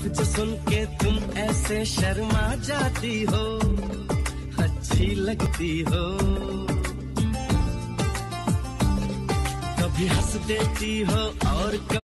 लफ्ज सुन के तुम ऐसे शर्मा जाती हो, अच्छी लगती हो। कभी हंस देती हो और